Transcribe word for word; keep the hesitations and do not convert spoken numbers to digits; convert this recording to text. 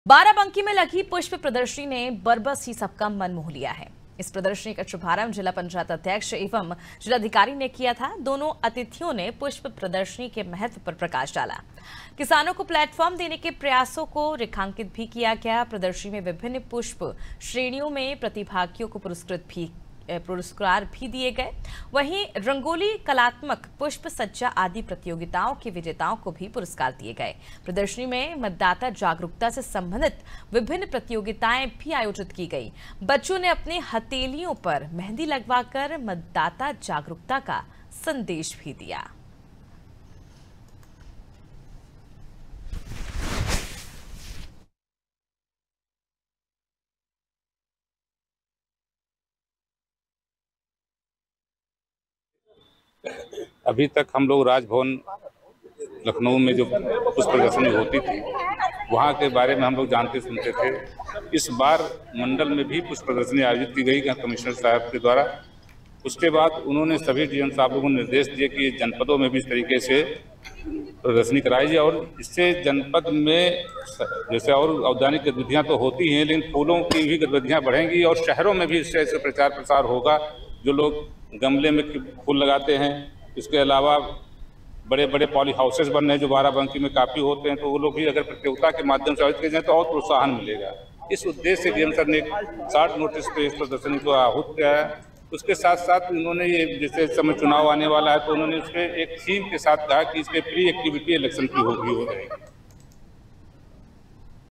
बाराबंकी में लगी पुष्प प्रदर्शनी ने बरबस ही सबका मन मोह लिया है। इस प्रदर्शनी का शुभारंभ जिला पंचायत अध्यक्ष एवं जिलाधिकारी ने किया था। दोनों अतिथियों ने पुष्प प्रदर्शनी के महत्व पर प्रकाश डाला। किसानों को प्लेटफॉर्म देने के प्रयासों को रेखांकित भी किया गया। प्रदर्शनी में विभिन्न पुष्प श्रेणियों में प्रतिभागियों को पुरस्कृत भी पुरस्कार भी दिए गए। वहीं रंगोली, कलात्मक, पुष्प सज्जा आदि प्रतियोगिताओं के विजेताओं को भी पुरस्कार दिए गए। प्रदर्शनी में मतदाता जागरूकता से संबंधित विभिन्न प्रतियोगिताएं भी आयोजित की गई। बच्चों ने अपने हथेलियों पर मेहंदी लगवाकर मतदाता जागरूकता का संदेश भी दिया। अभी तक हम लोग राजभवन लखनऊ में जो पुष्प प्रदर्शनी होती थी वहाँ के बारे में हम लोग जानते सुनते थे। इस बार मंडल में भी पुष्प प्रदर्शनी आयोजित की गई कमिश्नर साहब के द्वारा। उसके बाद उन्होंने सभी डीएम साहबों को निर्देश दिए कि जनपदों में भी इस तरीके से प्रदर्शनी कराई जाए और इससे जनपद में जैसे और औद्यानिक गतिविधियाँ तो होती हैं, लेकिन फूलों की भी गतिविधियाँ बढ़ेंगी और शहरों में भी इससे ऐसे प्रचार प्रसार होगा। जो लोग गमले में फूल लगाते हैं, इसके अलावा बड़े बड़े पॉली हाउसेस बन रहे हैं जो बाराबंकी में काफ़ी होते हैं, तो वो लोग भी अगर प्रतियोगिता के माध्यम से आयोजित किए जाए तो और प्रोत्साहन मिलेगा। इस उद्देश्य से डीएम सर ने शार्ट नोटिस पे इस प्रदर्शनी को आहूत किया है। उसके साथ साथ उन्होंने ये जैसे समय चुनाव आने वाला है तो उन्होंने उसमें एक थीम के साथ कहा कि इसके प्री एक्टिविटी इलेक्शन की होगी हो जाएगी।